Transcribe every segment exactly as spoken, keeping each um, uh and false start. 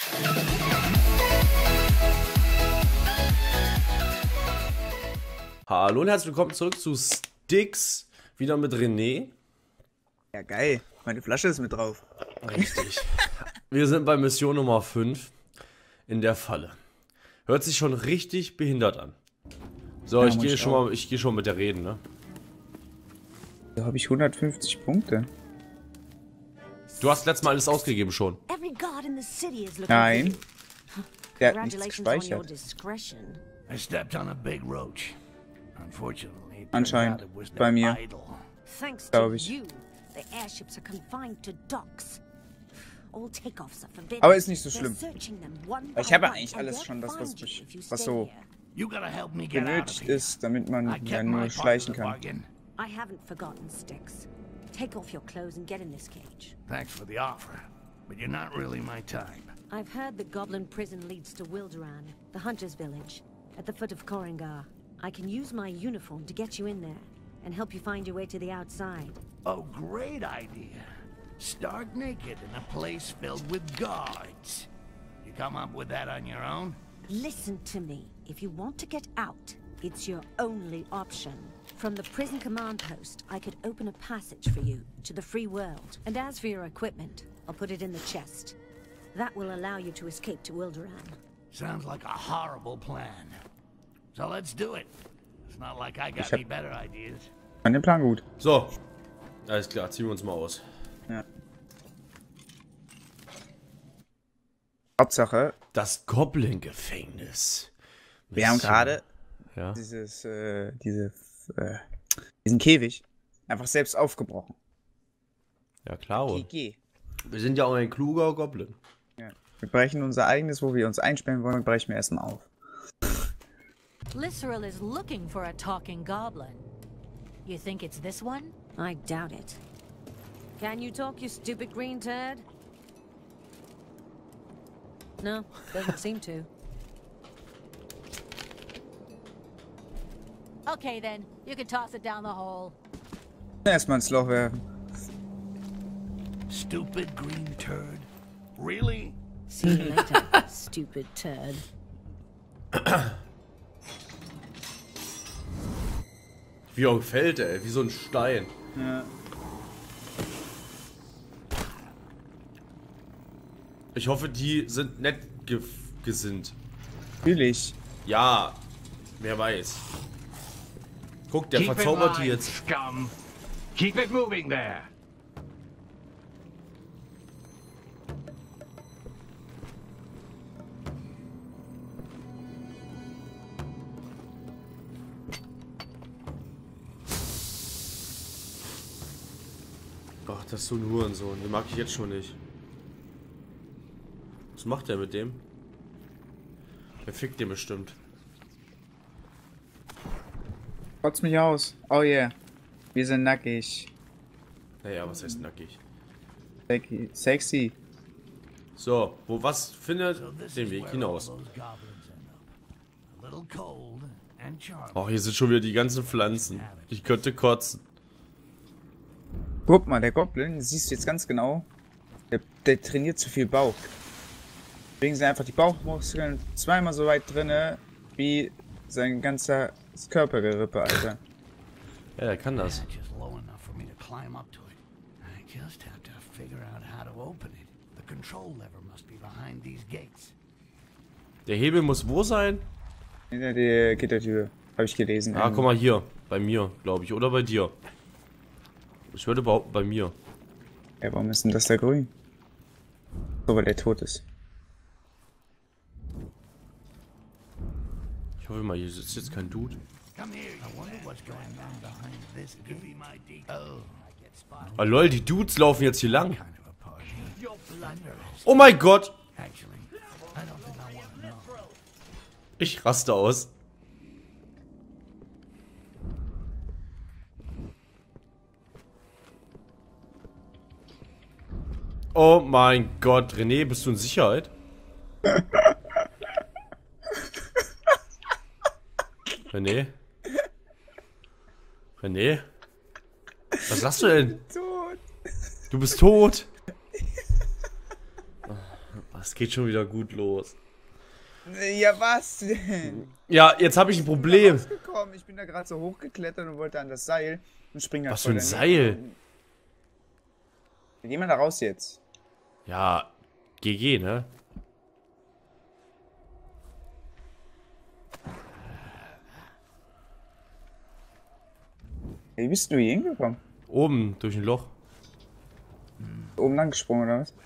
Hallo und herzlich willkommen zurück zu Styx, wieder mit René. Ja, geil. Meine Flasche ist mit drauf. Richtig. Wir sind bei Mission Nummer fünf in der Falle. Hört sich schon richtig behindert an. So, Ja, ich muss gehe ich schon auch. mal, ich gehe schon mit der reden, ne? Da habe ich hundertfünfzig Punkte. Du hast letztes Mal alles ausgegeben schon. Nein. Der hat nichts gespeichert. I stepped on a big roach. Unfortunately, it Anscheinend. turned out it was Bei mir. idle. Thanks Glaub to ich. you, the airships are confined to docks. All takeoffs are forbidden. Aber ist nicht so They're schlimm. searching them one Weil ich by habe one, eigentlich and alles they'll schon, das was, find you if you was stay so here. You gotta help me get out of benötigt here. ist, damit man I ja kept nur my part of schleichen the kann. bargain. I haven't forgotten, Styx. Take off your clothes and get in this cage. Thanks for the offer, but you're not really my type. I've heard the goblin prison leads to Wilderan, the hunter's village, at the foot of Korengar. I can use my uniform to get you in there, and help you find your way to the outside. Oh, great idea. Stark naked in a place filled with guards. You come up with that on your own? Listen to me. If you want to get out, it's your only option. From the prison command post, I could open a passage for you to the free world. And as for your equipment, I'll put it in the chest. That will allow you to escape to Wilderan. Sounds like a horrible plan. So let's do it. It's not like I got Ich hab- any better ideas. Fand den Plan gut. So, alles klar, ziehen wir uns mal aus. Ja. Hauptsache, Das Goblin-Gefängnis. wir haben Mission. gerade Ja. dieses, äh, diese, äh, diesen Käfig einfach selbst aufgebrochen. Ja, klar. G G. Wir sind ja auch ein kluger Goblin. Ja. Wir brechen unser eigenes, wo wir uns einsperren wollen, brechen wir erstmal auf. Lisseril is looking for a talking goblin. You think it's this one? I doubt it. Can you talk, you stupid green turd? No, doesn't seem to. Okay then, you can toss it down the hole. Erstmal ins Loch werfen. Stupid green turd. Really? See you later, stupid turd. Wie er fällt, ey, wie so ein Stein. Ja. Ich hoffe, die sind nett ge gesinnt. Natürlich. Ja, wer weiß. Guck, der Keep in verzaubert die line, jetzt. scum. Keep it moving there. Ach, das ist so ein Hurensohn. Den mag ich jetzt schon nicht. Was macht der mit dem? Er fickt den bestimmt. Kotzt mich aus. Oh yeah. Wir sind nackig. Naja, was heißt nackig? Sexy. Sexy. So, wo was findet So this den is Weg where hinaus? all those goblins end up. A little cold and charming. Oh, hier sind schon wieder die ganzen Pflanzen. Ich könnte kotzen. Guck mal, der Goblin, das siehst du jetzt ganz genau, der, der trainiert zu viel Bauch. Deswegen sind einfach die Bauchmuskeln zweimal so weit drinne wie sein ganzer Körpergerippe, Alter. Ja, er kann das. That's just low enough for me to climb up to it. I just have to figure out how to open it. The control lever must be behind these gates. Der Hebel muss wo sein? Hinter der Gittertür, habe ich gelesen. Ah, guck mal hier. Bei mir, glaube ich. Oder bei dir. Ich würde behaupten, bei mir. Ja, warum ist denn das da grün? So, weil er tot ist. Ich hoffe mal, hier sitzt jetzt kein Dude. Come here. I wonder what's going on behind this gate. Be my deep. Oh, I get spotted. Oh lol, die Dudes laufen jetzt hier lang. Kind of a party. Your blunderers. Oh mein Gott! Actually, I don't think I want to know. Ich raste aus. Oh mein Gott, René, bist du in Sicherheit? René? René? Was sagst du denn? Tot. Du bist tot. Es geht schon wieder gut los. Ja, was denn? Ja, jetzt habe ich ein Problem. Ich bin, da ich bin da gerade so hochgeklettert und wollte an das Seil und springe. Was für ein Seil? Geh mal da raus jetzt. Ja, G G, ne? Wie bist du hier hingekommen? Oben, durch ein Loch. Oben lang gesprungen, oder was?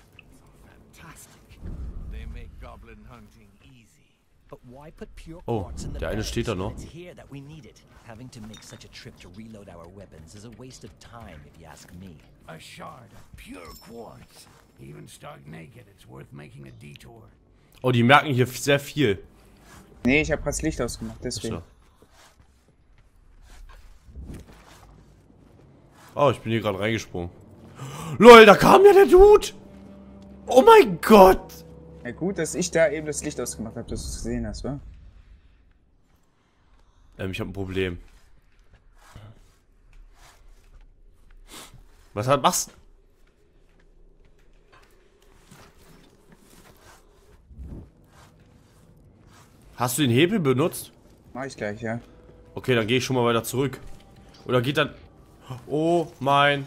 They make goblin hunting easy. But why put pure Oh, quartz in the der eine bags steht da when noch. it's here that we need it? Having to make such a trip to reload our weapons is a waste of time, if you ask me. A shard of pure quartz. Even stark naked, it's worth making a detour. Oh, die merken hier sehr viel. Nee, ich habe gerade das Licht ausgemacht, deswegen. So. Oh, ich bin hier gerade reingesprungen. LOL, da kam ja der Dude! Oh mein Gott! Ja gut, dass ich da eben das Licht ausgemacht habe, dass du es gesehen hast, wa? Ähm, ich habe ein Problem. Was hat, machst Hast du den Hebel benutzt? Mach ich gleich, ja. Okay, dann gehe ich schon mal weiter zurück. Oder geht dann... Oh mein...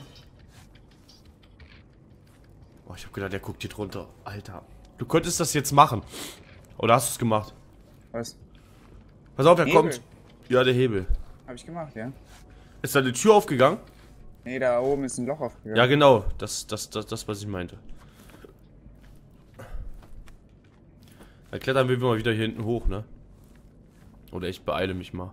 Oh, ich habe gedacht, der guckt hier drunter. Alter. Du könntest das jetzt machen. Oder hast du es gemacht? Was? Pass auf, er Hebel. kommt. Ja, der Hebel. Hab ich gemacht, ja. Ist da eine Tür aufgegangen? Nee, da oben ist ein Loch aufgegangen. Ja, genau. Das, das, das, das, was ich meinte. Dann klettern wir mal wieder hier hinten hoch, ne? Oder ich beeile mich mal.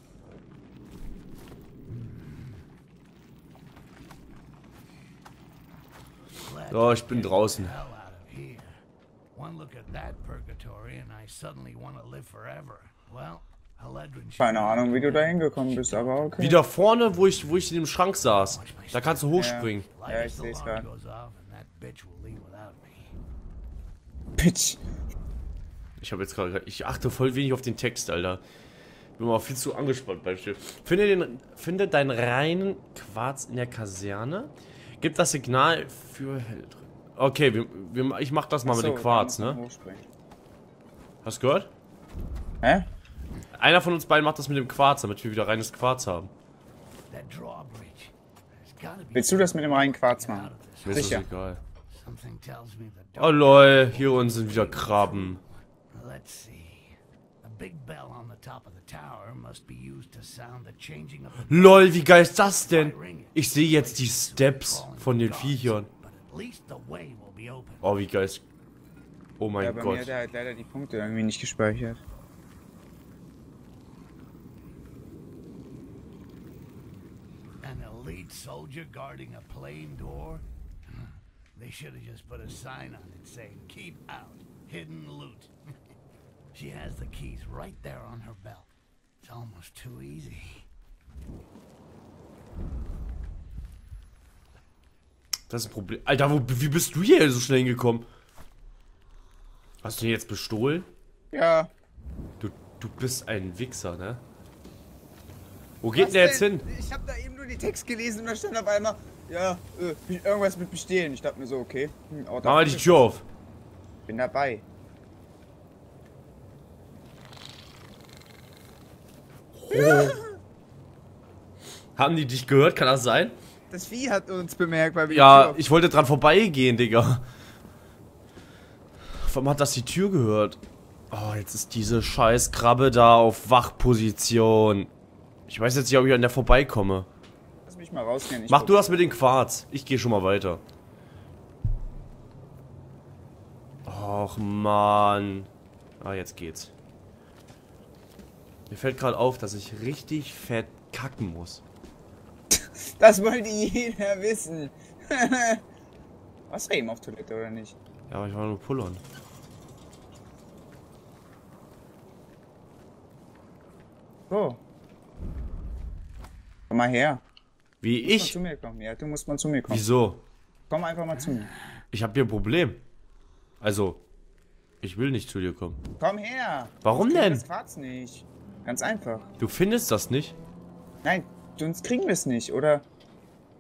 So, ich bin draußen. Hell out of here. One look at that purgatory and I suddenly want to live forever. Well, Haledrin. Keine Ahnung, wie du da hingekommen bist, aber okay. Wieder vorne, wo ich, wo ich in dem Schrank saß. Da kannst du hochspringen. Ja, ich seh's grad. Goes off and that bitch will leave without me. Bitch. Ich habe jetzt gerade, ich achte voll wenig auf den Text, Alter. Bin mal viel zu angespannt beim Spiel. Finde den, finde deinen reinen Quarz in der Kaserne. Gib das Signal für Hell. Okay, wir, wir, ich mach das mal Achso, mit dem Quarz, da muss ne? man hochspringen. Hast du gehört? Hä? Einer von uns beiden macht das mit dem Quarz, damit wir wieder reines Quarz haben. That drawbridge. There's gotta be Willst du das mit dem reinen Quarz machen? Mir ist das Sicher. egal. something tells me the Oh lol, hier unten sind wieder Krabben. Let's see. A big bell on the top of the tower must be used to sound the changing of the Lol, wie geil ist das denn? Ich sehe jetzt die Steps von den Viechern. but at least the way will be open. Oh, wie geil ist... Oh mein Ja, bei mir Gott. hat er halt leider die Punkte irgendwie nicht gespeichert. An elite soldier guarding a plain door? Huh. They should have just put a sign on it saying, keep out, hidden loot. She has the keys right there on her belt. It's almost too easy. Das ist ein Problem. Alter, wo, wie bist du hier so schnell hingekommen? Hast du den jetzt bestohlen? Ja. Du, du bist ein Wichser, ne? Wo geht denn der jetzt hin? Ich hab da eben nur die Text gelesen und da stand auf einmal, ja, äh, irgendwas mit bestehlen. Ich dachte mir so, okay. Hm, Mach mal die Tür auf. Bin dabei. Haben die dich gehört? Kann das sein? Das Vieh hat uns bemerkt, weil wir die Tür Ja, auf- ich wollte dran vorbeigehen, Digga. Warum hat das die Tür gehört? Oh, jetzt ist diese scheiß Krabbe da auf Wachposition. Ich weiß jetzt nicht, ob ich an der vorbeikomme. Lass mich mal rausgehen. Ich Mach guck- du das mit dem Quarz. Ich gehe schon mal weiter. Och, Mann. Ah, jetzt geht's. Mir fällt gerade auf, dass ich richtig fett kacken muss. Das wollte jeder wissen. Was eben auf Toilette oder nicht? Ja, aber ich war nur pullern. So. Komm mal her. Wie Du musst mal ich? zu mir kommen. Ja, du musst mal zu mir kommen. Wieso? Komm einfach mal zu mir. Ich habe hier ein Problem. Also, ich will nicht zu dir kommen. Komm her. Warum Kriegen wir denn? Das Quarz nicht. Ganz einfach. Du findest das nicht? Nein, sonst kriegen wir es nicht, oder?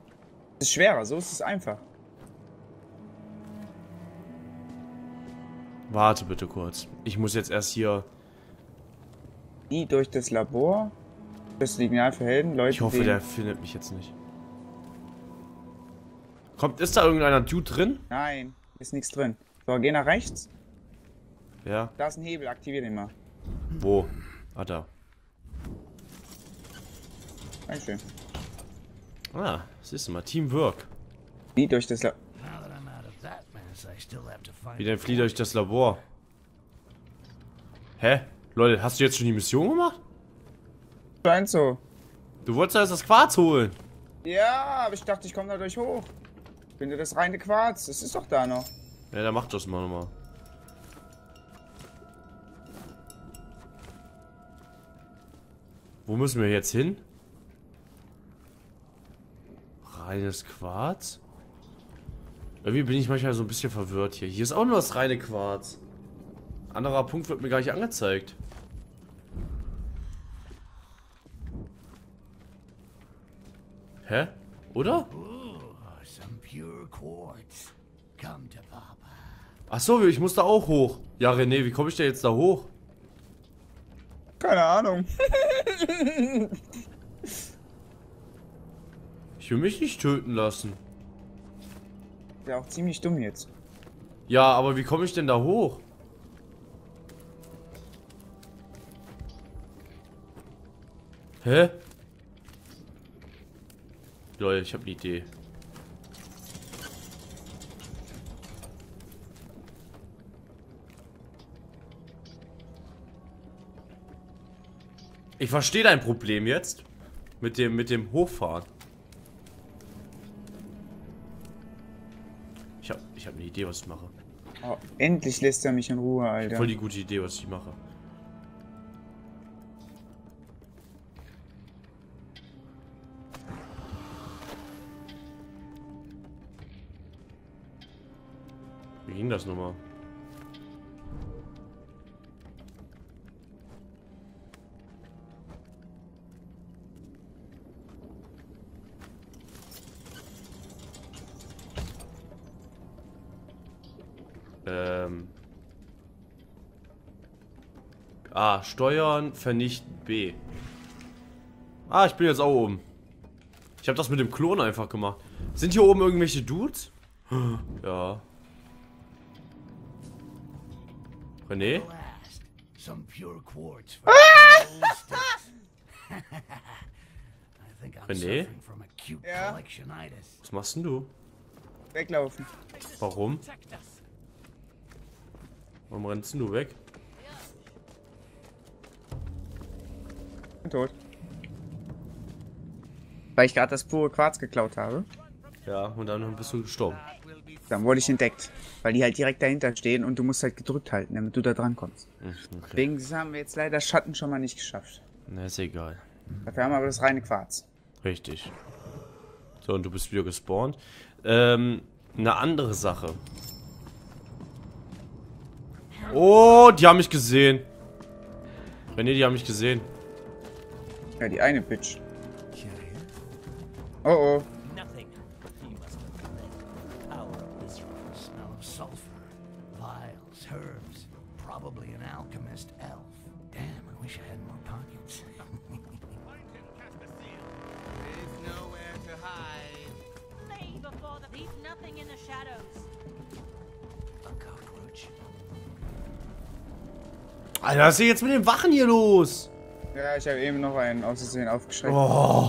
Es ist schwerer, so ist es einfach. Warte bitte kurz. Ich muss jetzt erst hier... Die durch das Labor. Das Signal für Helden, Leute. Ich hoffe, den... der findet mich jetzt nicht. Kommt, ist da irgendeiner Dude drin? Nein, ist nichts drin. So, geh nach rechts. Ja. Da ist ein Hebel, aktivier den mal. Wo? Ah, da. Dankeschön. Ah, siehst du mal, Teamwork. Die durch das Labor. Now that I'm out of that mess, I still have to find Wie denn flieht euch das Labor? Hä? Leute, hast du jetzt schon die Mission gemacht? Scheint so. Du wolltest ja erst das Quarz holen. Ja, aber ich dachte, ich komme dadurch hoch. Ich finde das reine Quarz. Das ist doch da noch. Ja, dann mach das mal nochmal. Wo müssen wir jetzt hin? Reines Quarz? Irgendwie bin ich manchmal so ein bisschen verwirrt hier. Hier ist auch nur das reine Quarz. Anderer Punkt wird mir gar nicht angezeigt. Hä? Oder? Ooh, some pure quartz. Come to Papa. Achso, ich muss da auch hoch. Ja, René, wie komme ich denn jetzt da hoch? Keine Ahnung. Ich will mich nicht töten lassen. Ja, auch ziemlich dumm jetzt. Ja, aber wie komme ich denn da hoch? Hä? Leute, ich habe eine Idee. Ich verstehe dein Problem jetzt. Mit dem, mit dem Hochfahren. Ich habe ich hab eine Idee, was ich mache. Oh, endlich lässt er mich in Ruhe, Alter. Voll die gute Idee, was ich mache. Wie ging das nochmal? Ähm. A. Steuern, vernichten. B. Ah, ich bin jetzt auch oben. Ich habe das mit dem Klon einfach gemacht. Sind hier oben irgendwelche Dudes? Ja. René? Last, some pure quartz for old sticks. I think I'm René? suffering from acute Ja? collectionitis. Was machst denn du? Weglaufen. Warum? Warum rennst denn du weg? Bin tot. Weil ich gerade das pure Quarz geklaut habe. Ja, und dann bist du gestorben. Dann wurde ich entdeckt. Weil die halt direkt dahinter stehen und du musst halt gedrückt halten, damit du da dran kommst. Okay. Deswegen haben wir jetzt leider Schatten schon mal nicht geschafft. Na, ist egal. Dafür haben wir aber das reine Quarz. Richtig. So, und du bist wieder gespawnt. Ähm, eine andere Sache. Oh, die haben mich gesehen. René, die haben mich gesehen. Ja, die eine Bitch. Oh oh. Nothing. You must have led power of this room. Smell of sulfur, vials, herbs, probably an alchemist elf. Damn, I wish I had more pockets. Flee before the leave nothing in the shadows. A cockroach. Alter, was ist denn jetzt mit den Wachen hier los? Ja, ich habe eben noch einen aus Versehen aufgeschreckt. Oh.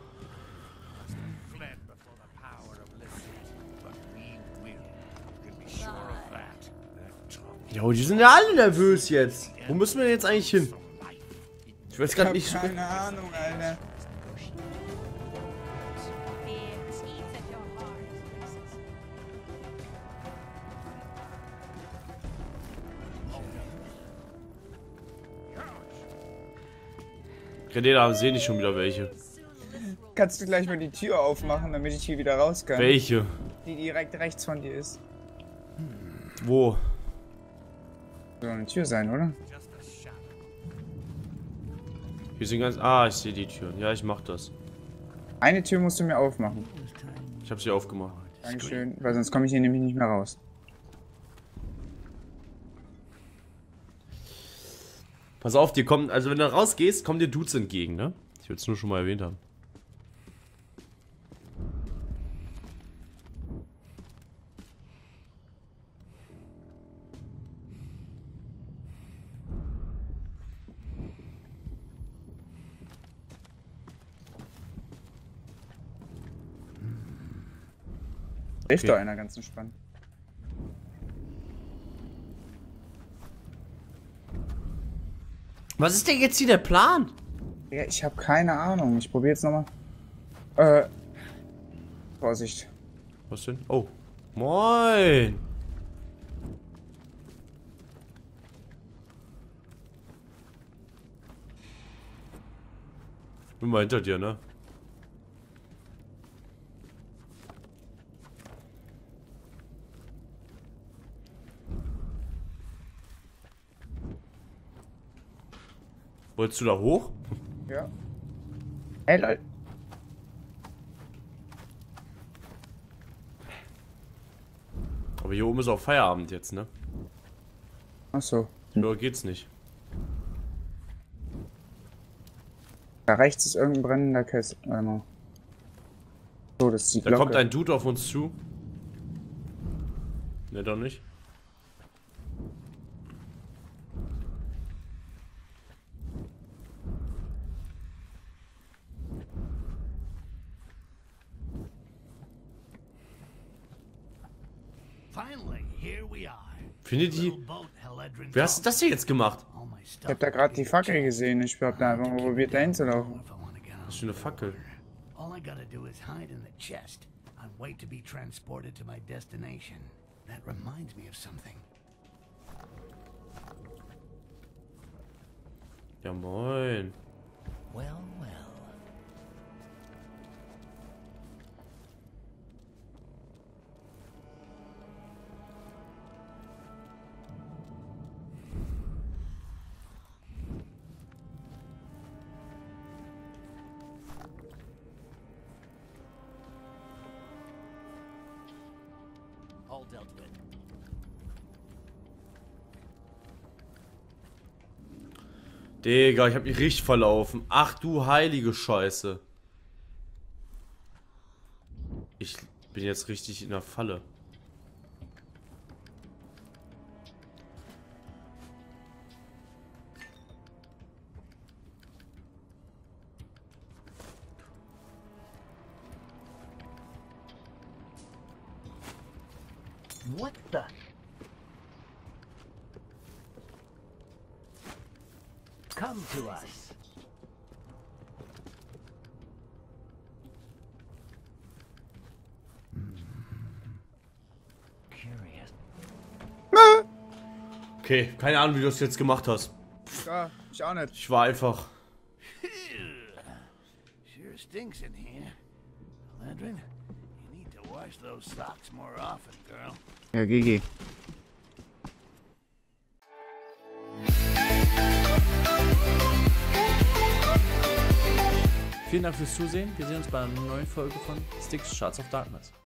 Jo, die sind ja alle nervös jetzt. Wo müssen wir jetzt eigentlich hin? Ich weiß Ich gerade hab nicht. keine Ahnung, Alter. Fear eats at your heart. René, da sehen ich schon wieder welche. Kannst du gleich mal die Tür aufmachen, damit ich hier wieder raus kann? Welche? Die direkt rechts von dir ist. Wo? Soll eine Tür sein, oder? Hier sind ganz. Ah, ich sehe die Türen. Ja, ich mach das. Eine Tür musst du mir aufmachen. Ich habe sie aufgemacht. Dankeschön, weil sonst komme ich hier nämlich nicht mehr raus. Pass auf, dir kommen, also wenn du rausgehst, kommen dir Dudes entgegen, ne? Ich will es nur schon mal erwähnt haben. Hilft Okay. doch einer ganz entspannt. Was ist denn jetzt hier der Plan? Ja, ich habe keine Ahnung. Ich probiere jetzt nochmal. Äh. Vorsicht. Was denn? Oh. Moin. Bin mal hinter dir, ne? Wolltest du da hoch? Ja. Ey, Leute. Aber hier oben ist auch Feierabend jetzt, ne? Achso. Oder geht's nicht? Da rechts ist irgendein brennender Kessel. Warte mal. So, das ist die Da Glocke. kommt ein Dude auf uns zu. Ne, doch nicht. Finally, here we are. Findet die... Little boat Heledrin Wer hast das hier jetzt gemacht? All my Ich stuff hab da gerade die Fackel gesehen. Ich hab da einfach mal probiert, da hinzulaufen. if I wanna get Was out. für eine Fackel? All I gotta do is hide in the chest and wait to be transported to my destination. That reminds me of something. Ja, moin. Well, well. All dealt with. Digga, ich hab mich richtig verlaufen. Ach du heilige Scheiße. Ich bin jetzt richtig in der Falle. What the? Come to us. Curious. Okay, keine Ahnung, wie du das jetzt gemacht hast. Ja, ich auch nicht. Ich war einfach... Sure stinks in here. Heledrin, you need to wash those socks more often, girl. Ja, G G. Vielen Dank fürs Zusehen. Wir sehen uns bei einer neuen Folge von Sticks Shards of Darkness.